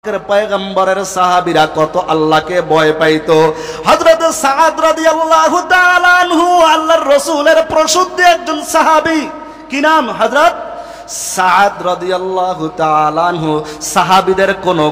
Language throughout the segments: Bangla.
পয়গম্বরের সাহাবীরা কত আল্লাহকে ভয় পাইতো। হযরত সাদ রাদিয়াল্লাহু তাআলা আনহু আল্লাহর রাসূলের প্রসিদ্ধ একজন সাহাবী। কি নাম? হযরত সাদ রাদিয়াল্লাহু তাআলা আনহু। সাহাবীদের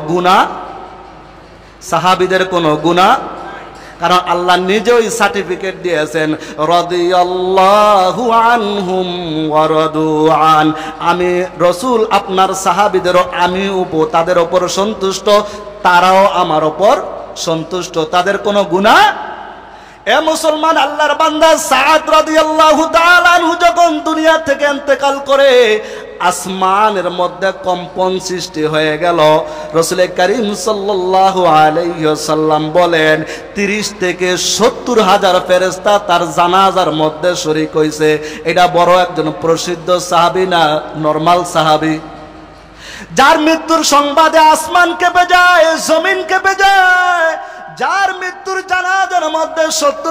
কোনো গুনাহ কারণ আল্লাহ নিজেই সার্টিফিকেট দিয়েছেন, রাদিয়াল্লাহু আনহুম ওয়া রাদু আন। আমি রাসূল আপনার সাহাবীদেরও আমি তাদের উপর সন্তুষ্ট, তারাও আমার উপর সন্তুষ্ট, তাদের কোনো গুনাহ। এ মুসলমান আল্লাহর বান্দা, সাদ রাদিয়াল্লাহু তাআলা আনহু যখন দুনিয়া থেকে ইন্তেকাল করে আসমানের মধ্যে কম্পন সৃষ্টি হয়ে গেল। রাসূল করিম সাল্লাল্লাহু আলাইহি ওয়াসাল্লাম বলেন 30 থেকে 70 হাজার ফেরেশতা তার জানাজার মধ্যে শরীক হইছে। এটা বড় একজন প্রসিদ্ধ সাহাবী না নরমাল সাহাবী? যার মৃত্যুর সংবাদে আসমান কেঁপে যায়, জমিন কেঁপে যায়, যার মৃত্যুর জানাজার মধ্যে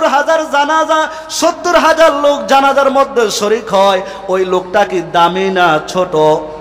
70 হাজার লোক জানাজার মধ্যে শরীক হয়, ওই লোকটা কি দামি না ছোট?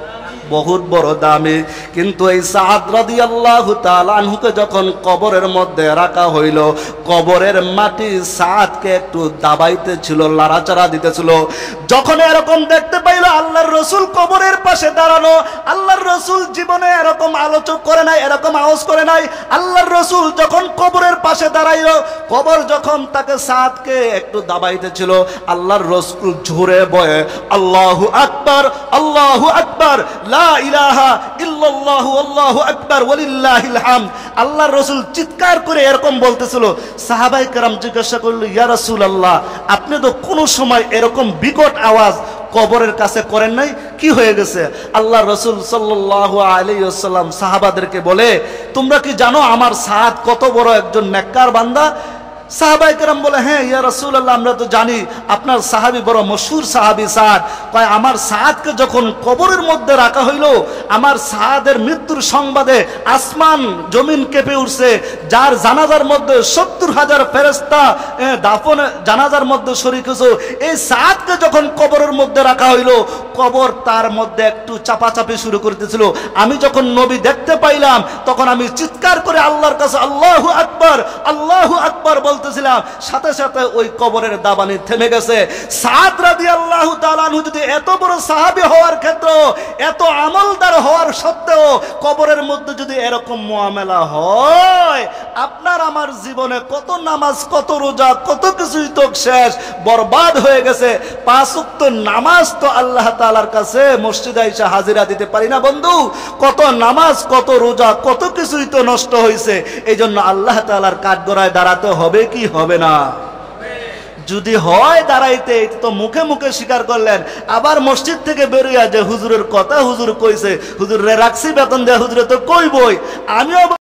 বহুত বড় দামি। কিন্তু এই সাদ রাদিয়াল্লাহু তাআলা আনহুকে যখন কবরের মধ্যে রাখা হইল, কবরের মাটি সাদকে একটু দাবাইতেছিল, লাড়াচাড়া দিতেছিল। যখন এরকম দেখতে পাইল আল্লাহর রাসূল কবরের পাশে দাঁড়ানো, আল্লাহর রাসূল জীবনে এরকম আলোচনা করে নাই, এরকম আওয়াজ করে নাই। আল্লাহর রাসূল যখন কবরের পাশে দাঁড়াইলো, কবর যখন তাকে সাদকে একটু দাবাইতেছিল, আল্লাহর রাসূল জোরে বলে আল্লাহু আকবার, আল্লাহু আকবার, লা ইলাহা ইল্লাল্লাহু আল্লাহু আকবার ওয়ালিল্লাহিল হামদ। আল্লাহর রাসূল চিৎকার করে এরকম বলতেছিল। সাহাবায়ে কেরাম জিজ্ঞাসা করল, ইয়া রাসূলুল্লাহ, আপনি তো কোনো সময় এরকম বিকট আওয়াজ কবরের কাছে করেন নাই, কি হয়ে গেছে? আল্লাহর রাসূল সাল্লাল্লাহু আলাইহি ওয়াসাল্লাম সাহাবাদেরকে বলে, তোমরা কি জানো আমার সাদ কত বড় একজন নেককার বান্দা? সাহাবায়ে কেরাম বলে, হ্যাঁ ইয়া রাসূলুল্লাহ, আমরা তো জানি আপনার সাহাবী বড় মশহুর সাহাবী সাদ। কয়, আমার সাদকে যখন কবরের মধ্যে রাখা হইল, আমার সাদের মৃত্যুর সংবাদে আসমান জমিন কেঁপে উঠছে। যার জানাজার মধ্যে 70 হাজার ফেরেশতা দাফন জানাজার মধ্যে শরীক হয়েছে, এই সাদকে যখন কবরের মধ্যে রাখা হইল, কবর তার মধ্যে একটু চাপাচাপি শুরু করতেছিল। আমি যখন নবী দেখতে পাইলাম, তখন আমি চিৎকার করে আল্লাহর কাছে আল্লাহু আকবার, আল্লাহু আকবার বলতেছিলাম। সাথে সাথে ওই কবরের দাবানি থেমে গেছে। সাদ রাদিয়াল্লাহু তাআলা আনহু যদি এত বড় সাহাবী হওয়ার ক্ষেত্রে, এত আমলদার হওয়ার সত্ত্বেও কবরের মধ্যে যদি এরকম মুআমালা হয়, আপনার আমার জীবনে কত নামাজ, কত রোজা, কত কিছুই তো শেষ, বরবাদ হয়ে গেছে। 5 ওয়াক্ত নামাজ তো আল্লাহ তাআলার কাছে মসজিদে এসে হাজিরা দিতে পারি না বন্ধু। কত নামাজ, কত রোজা, কত কিছুই তো নষ্ট হয়েছে। এই জন্য আল্লাহ তাআলার কাঠগড়ায় দাঁড়াতে হবে কি হবে না? যদি হয় দাঁড়াইতে, তো মুখে মুখে স্বীকার করলেন, আবার মসজিদ থেকে বেরিয়ে যে হুজুরের কথা হুজুর কইছে, হুজুর রে রাখছি বেতন দেয়া, হুজুরে তো কইবই, আমিও